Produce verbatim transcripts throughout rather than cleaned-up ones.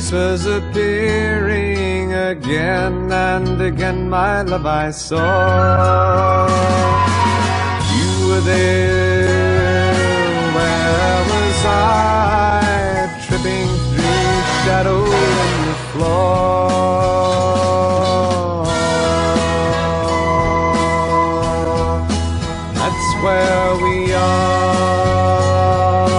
face was appearing again and again, my love, I saw. You were there, where was I? Tripping through shadow in the floor. That's where we are.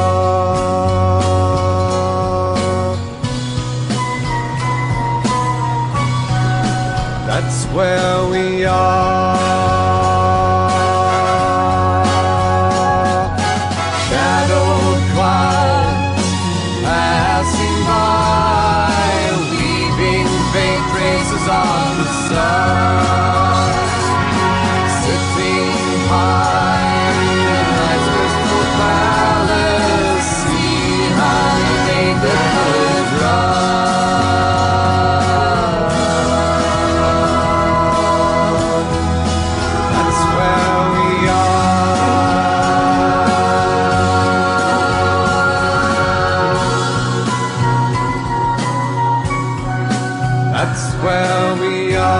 That's where we are. Shadowed clouds passing by, leaving faint traces on the sun. Sitting high in night's crystal palace, see how they could run. That's where we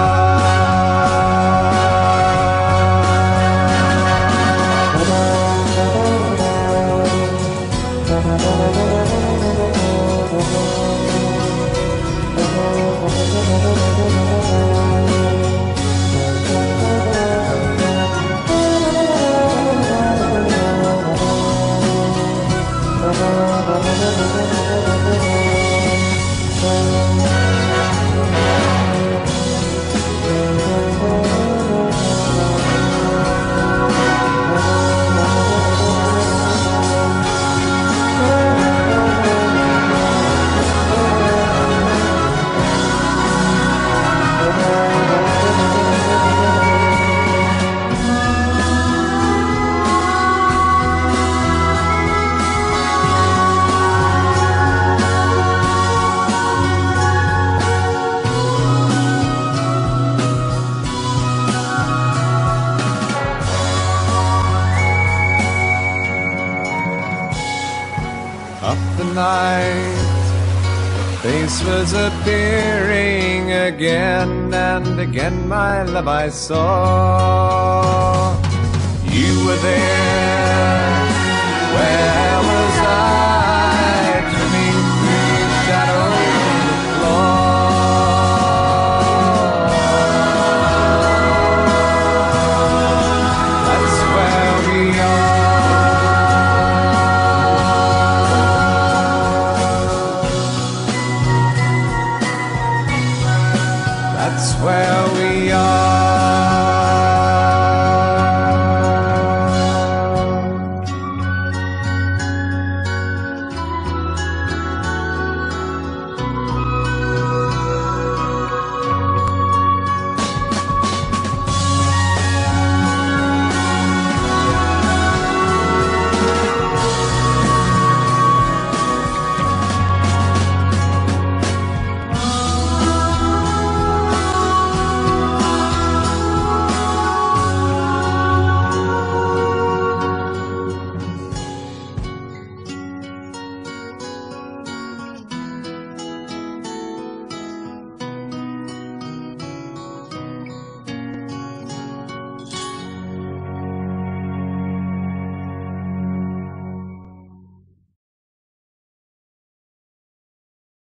up the night, the face was appearing again and again, my love, I saw. You were there, where was I? Tripping through shadow on the floor. That's where we are. That's where we are.